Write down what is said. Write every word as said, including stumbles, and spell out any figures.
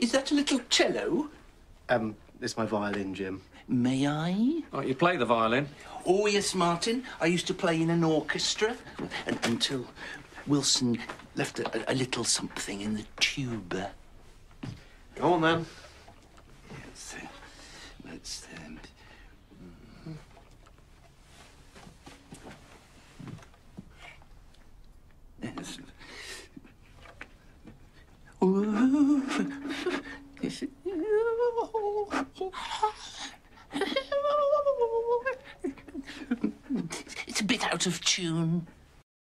Is that a little cello? Um, it's my violin, Jim. May I? Oh, you play the violin? Oh, yes, Martin. I used to play in an orchestra and, until Wilson left a, a little something in the tuba. Go on, then. Yes, uh, let's... Um, yes. It's a bit out of tune.